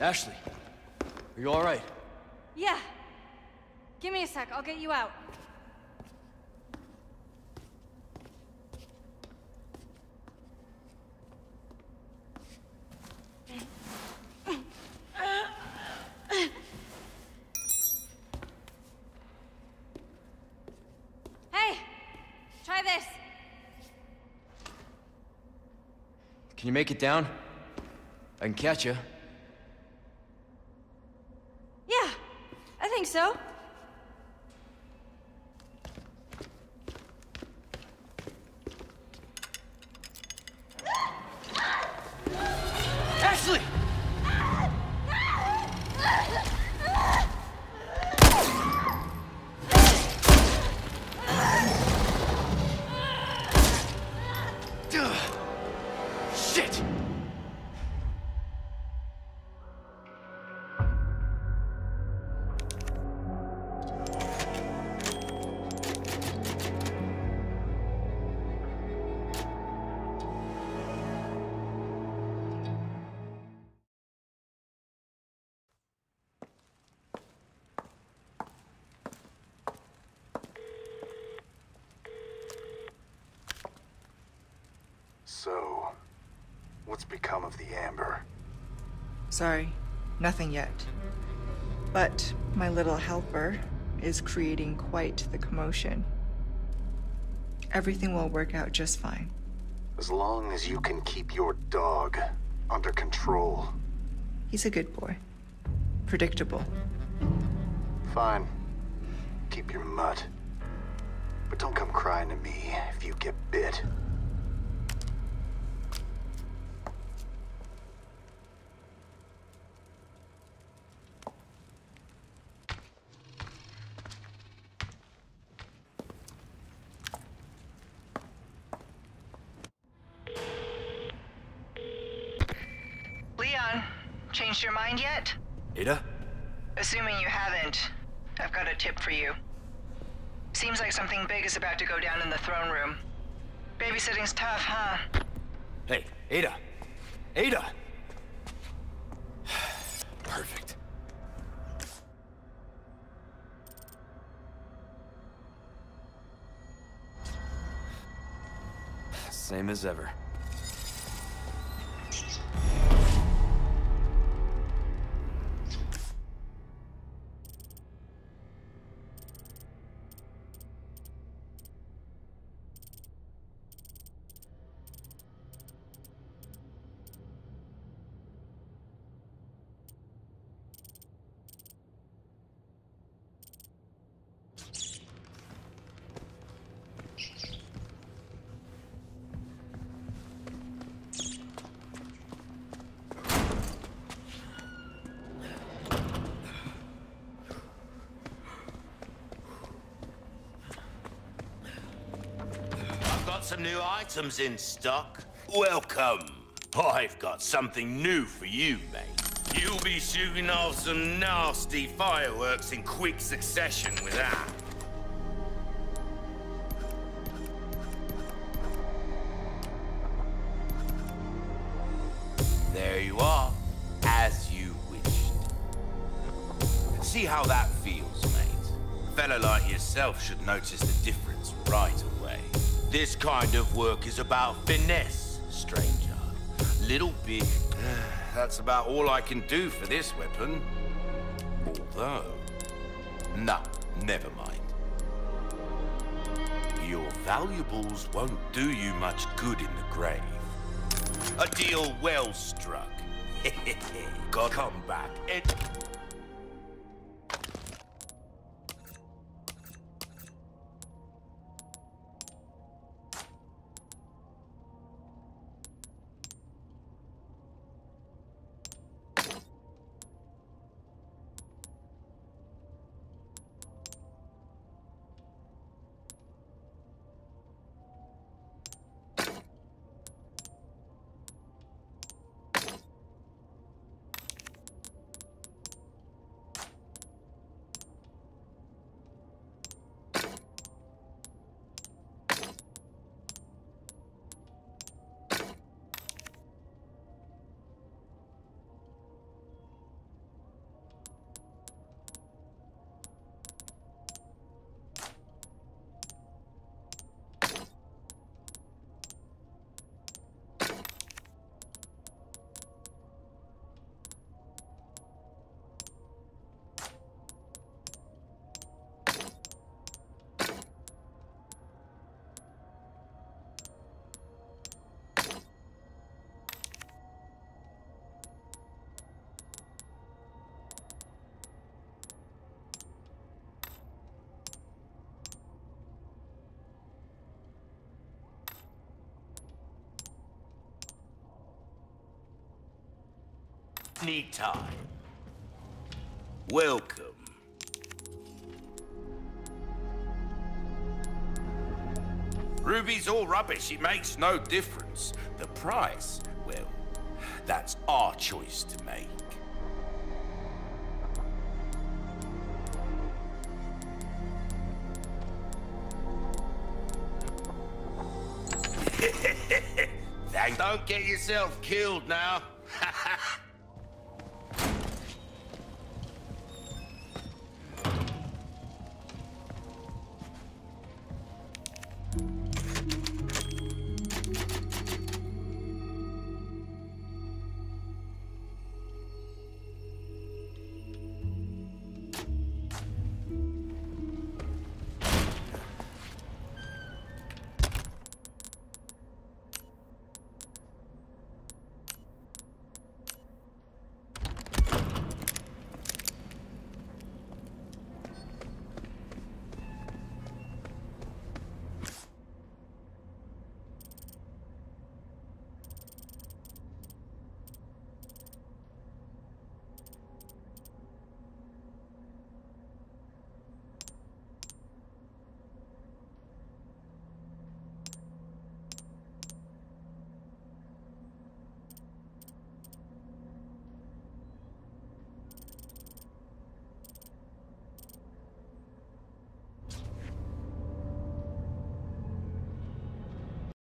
Ashley, are you alright? Yeah. Give me a sec, I'll get you out. Hey! Try this! Can you make it down? I can catch you. Yeah, I think so. Ashley! Shit! So, what's become of the Amber? Sorry, nothing yet. But my little helper is creating quite the commotion. Everything will work out just fine. As long as you can keep your dog under control. He's a good boy. Predictable. Fine. Keep your mutt. But don't come crying to me if you get bit. Leon, changed your mind yet? Ada? Assuming you haven't, I've got a tip for you. Seems like something big is about to go down in the throne room. Babysitting's tough, huh? Hey, Ada! Ada! Perfect. Same as ever. Some new items in stock. Welcome. I've got something new for you, mate. You'll be shooting off some nasty fireworks in quick succession with that. There you are, as you wished. See how that feels, mate. A fella like yourself should notice the difference right away. This kind of work is about finesse, stranger. Little bit. That's about all I can do for this weapon. Although... No, never mind. Your valuables won't do you much good in the grave. A deal well struck. God, come back. Anytime. Welcome. Ruby's all rubbish. It makes no difference. The price, well, that's our choice to make. Don't get yourself killed now.